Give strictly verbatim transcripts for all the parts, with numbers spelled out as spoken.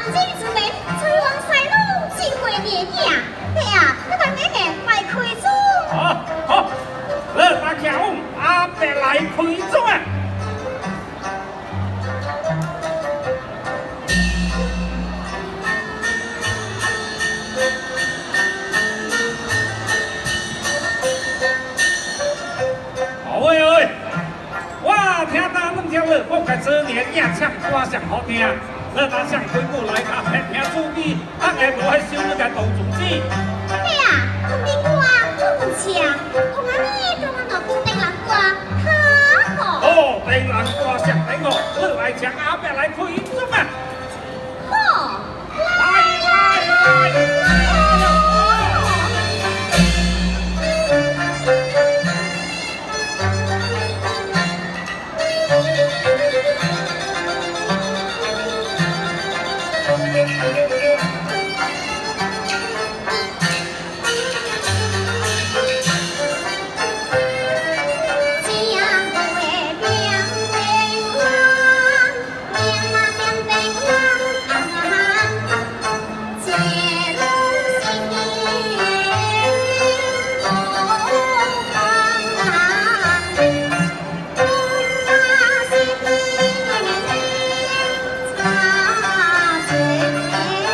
这准备吹往西路，进回年呀！嘿呀，那等你年来开庄。 好，好，乐大桥阿伯来开庄啊！ 喂喂，我听到恁条乐讲个这年夜唱歌上好听，乐大上回顾来卡听听注意，啊个无迄首那个杜仲子。 嘿呀，你歌好不强，同阿你同阿我固定人歌较好。 哦，定人歌上顶我，乐来唱阿伯来开庄啊！ 好， 来来来！ 茶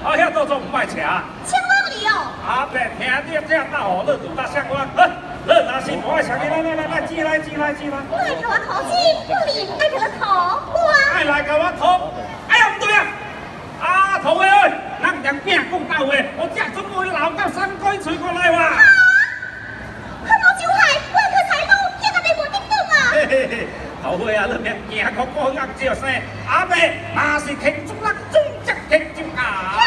好遐做做唔爱吃。 请问你哦。 阿伯听你这大哦，你就大声我，好，你若是不爱吃，来来来来，挤来挤来挤来。 爱给我头巾，不理爱给我头瓜。 爱来给我头，哎呀唔对啊！啊，头诶喂，咱人饼讲到话，我这准备留到三改吹过来哇。 啊！看我就海，我去财路，一个你无顶动啊！ 嘿嘿嘿，头尾啊，你别惊，我讲硬叫声，阿伯，那是天主人总结天主啊！